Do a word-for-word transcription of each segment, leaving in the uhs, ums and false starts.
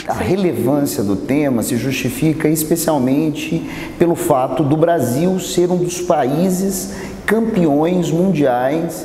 A relevância do tema se justifica especialmente pelo fato do Brasil ser um dos países campeões mundiais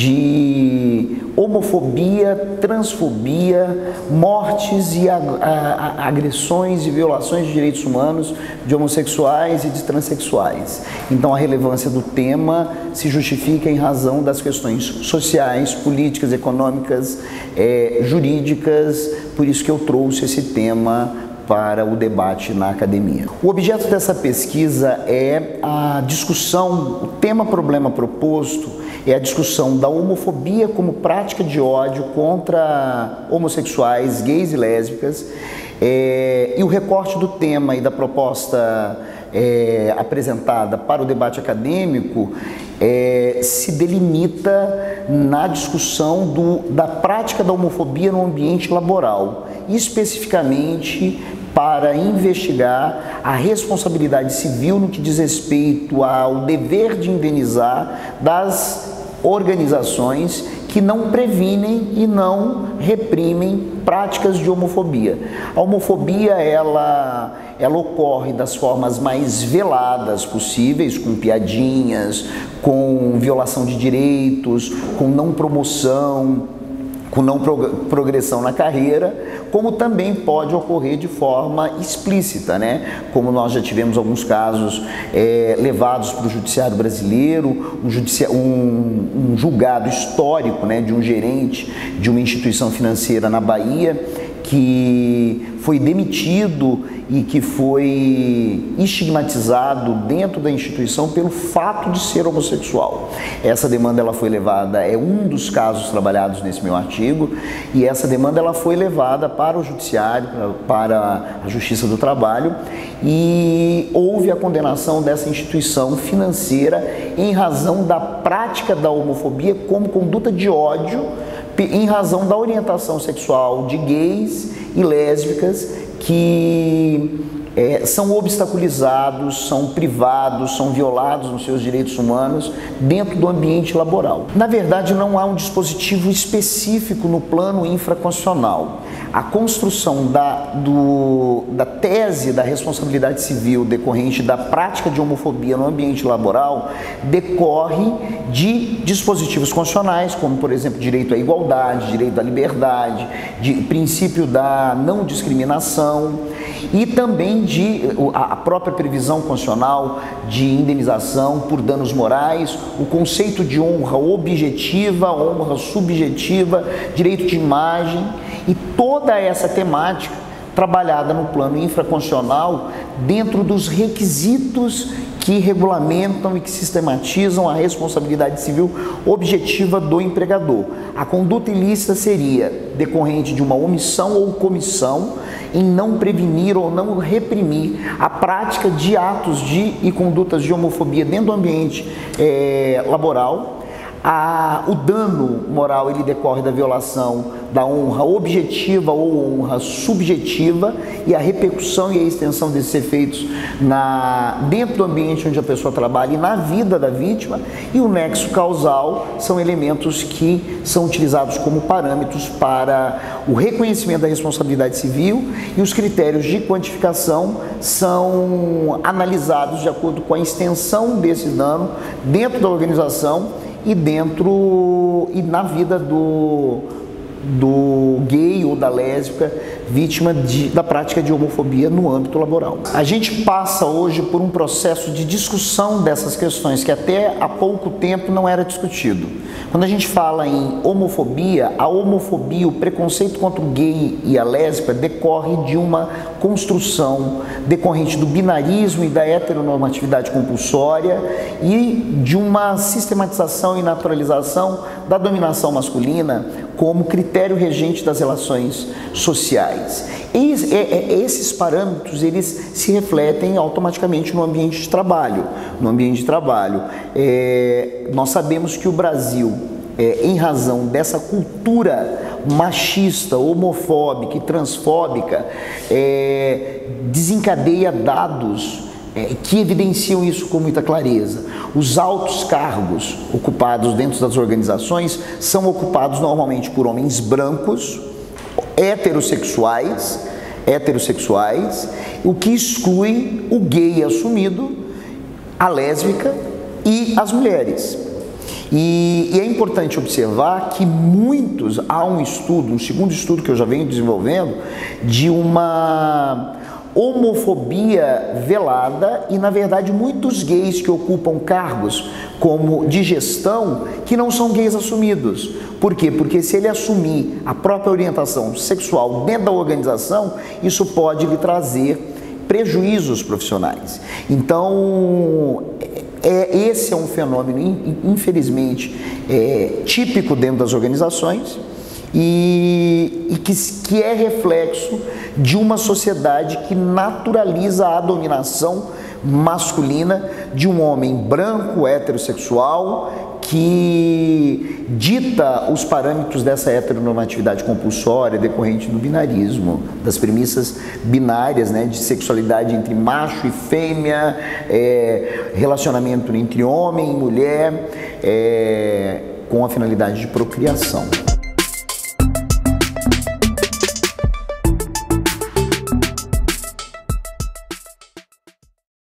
de homofobia, transfobia, mortes e agressões e violações de direitos humanos de homossexuais e de transexuais. Então, a relevância do tema se justifica em razão das questões sociais, políticas, econômicas, é, jurídicas, por isso que eu trouxe esse tema para o debate na academia. O objeto dessa pesquisa é a discussão, o tema-problema proposto é a discussão da homofobia como prática de ódio contra homossexuais, gays e lésbicas, é, e o recorte do tema e da proposta é, apresentada para o debate acadêmico é, se delimita na discussão do, da prática da homofobia no ambiente laboral, especificamente para investigar a responsabilidade civil no que diz respeito ao dever de indenizar das organizações que não previnem e não reprimem práticas de homofobia. A homofobia, ela, ela ocorre das formas mais veladas possíveis, com piadinhas, com violação de direitos, com não promoção, com não progressão na carreira, como também pode ocorrer de forma explícita, né? Como nós já tivemos alguns casos é, levados para o judiciário brasileiro, um, judici... um, um julgado histórico, né, de um gerente de uma instituição financeira na Bahia, que foi demitido e que foi estigmatizado dentro da instituição pelo fato de ser homossexual. Essa demanda ela foi levada, é um dos casos trabalhados nesse meu artigo, e essa demanda ela foi levada para o judiciário, para a Justiça do Trabalho, e houve a condenação dessa instituição financeira em razão da prática da homofobia como conduta de ódio em razão da orientação sexual de gays e lésbicas que é, são obstaculizados, são privados, são violados nos seus direitos humanos dentro do ambiente laboral. Na verdade, não há um dispositivo específico no plano infraconstitucional. A construção da, do, da tese da responsabilidade civil decorrente da prática de homofobia no ambiente laboral decorre de dispositivos constitucionais, como, por exemplo, direito à igualdade, direito à liberdade, de, princípio da não discriminação e também de a própria previsão constitucional de indenização por danos morais, o conceito de honra objetiva, honra subjetiva, direito de imagem e toda essa temática trabalhada no plano infraconstitucional dentro dos requisitos que regulamentam e que sistematizam a responsabilidade civil objetiva do empregador. A conduta ilícita seria decorrente de uma omissão ou comissão em não prevenir ou não reprimir a prática de atos de e condutas de homofobia dentro do ambiente é, laboral. A, o dano moral ele decorre da violação da honra objetiva ou honra subjetiva e a repercussão e a extensão desses efeitos na, dentro do ambiente onde a pessoa trabalha e na vida da vítima, e o nexo causal são elementos que são utilizados como parâmetros para o reconhecimento da responsabilidade civil, e os critérios de quantificação são analisados de acordo com a extensão desse dano dentro da organização e dentro e na vida do, do gay ou da lésbica vítima de, da prática de homofobia no âmbito laboral. A gente passa hoje por um processo de discussão dessas questões que até há pouco tempo não era discutido. Quando a gente fala em homofobia, a homofobia, o preconceito contra o gay e a lésbica decorre de uma construção decorrente do binarismo e da heteronormatividade compulsória e de uma sistematização e naturalização da dominação masculina como critério regente das relações sociais. E esses parâmetros eles se refletem automaticamente no ambiente de trabalho. No ambiente de trabalho, é, nós sabemos que o Brasil, é, em razão dessa cultura machista, homofóbica e transfóbica, é, desencadeia dados é, que evidenciam isso com muita clareza. Os altos cargos ocupados dentro das organizações são ocupados normalmente por homens brancos, heterossexuais, heterossexuais, o que exclui o gay assumido, a lésbica e as mulheres. E, e é importante observar que muitos, há um estudo, um segundo estudo que eu já venho desenvolvendo, de uma homofobia velada e, na verdade, muitos gays que ocupam cargos como de gestão que não são gays assumidos. Por quê? Porque se ele assumir a própria orientação sexual dentro da organização, isso pode lhe trazer prejuízos profissionais. Então, é, esse é um fenômeno, infelizmente, é, típico dentro das organizações e, e que, que é reflexo de uma sociedade que naturaliza a dominação masculina de um homem branco, heterossexual, que dita os parâmetros dessa heteronormatividade compulsória decorrente do binarismo, das premissas binárias, né, de sexualidade entre macho e fêmea, é, relacionamento entre homem e mulher, é, com a finalidade de procriação.